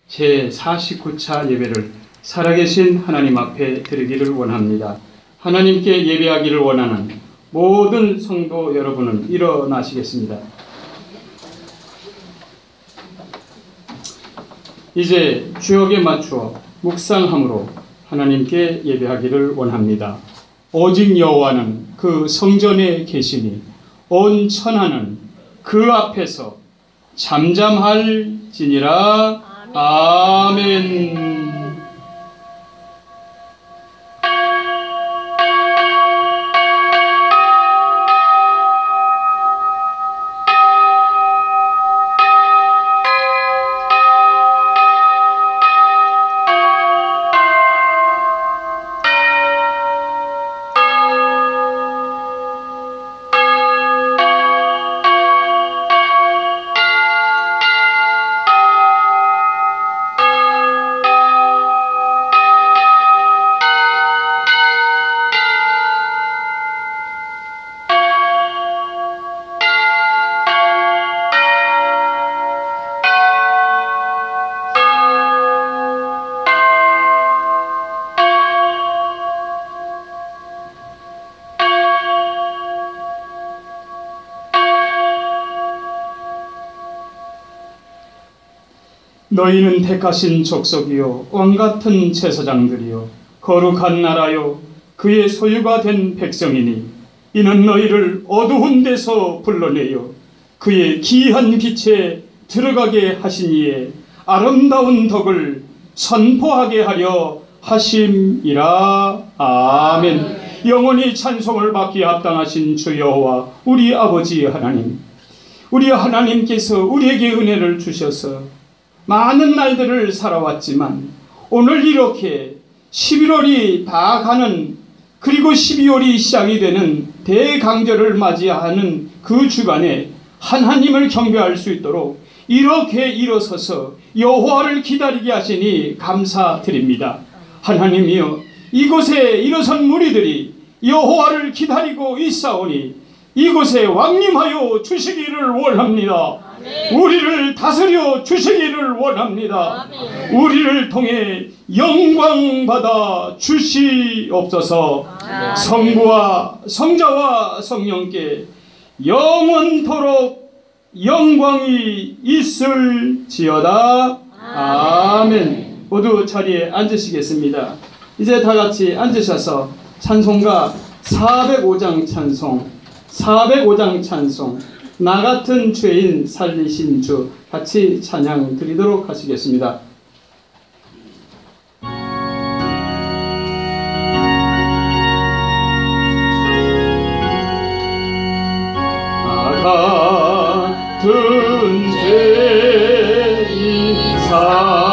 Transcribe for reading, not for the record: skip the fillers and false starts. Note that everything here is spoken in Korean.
제49차 예배를 살아계신 하나님 앞에 드리기를 원합니다. 하나님께 예배하기를 원하는 모든 성도 여러분은 일어나시겠습니다. 이제 주역에 맞추어 묵상함으로 하나님께 예배하기를 원합니다. 오직 여호와는 그 성전에 계시니 온 천하는 그 앞에서 잠잠할지니라. 아멘. 너희는 택하신 족속이요 왕같은 제사장들이요 거룩한 나라요 그의 소유가 된 백성이니 이는 너희를 어두운 데서 불러내어 그의 기이한 빛에 들어가게 하시니에 아름다운 덕을 선포하게 하려 하심이라. 아멘. 영원히 찬송을 받기에 합당하신 주 여호와 우리 아버지 하나님, 우리 하나님께서 우리에게 은혜를 주셔서 많은 날들을 살아왔지만 오늘 이렇게 11월이 다 가는, 그리고 12월이 시작이 되는 대강절을 맞이하는 그 주간에 하나님을 경배할 수 있도록 이렇게 일어서서 여호와를 기다리게 하시니 감사드립니다. 하나님이여, 이곳에 일어선 무리들이 여호와를 기다리고 있사오니 이곳에 왕림하여 주시기를 원합니다. 아멘. 우리를 다스려 주시기를 원합니다. 아멘. 우리를 통해 영광 받아 주시옵소서. 아멘. 성부와 성자와 성령께 영원토록 영광이 있을지어다. 아멘. 모두 자리에 앉으시겠습니다. 이제 다 같이 앉으셔서 찬송가 405장 찬송, 405장 찬송, 나 같은 죄인 살리신 주 같이 찬양 드리도록 하시겠습니다. 나 같은 죄인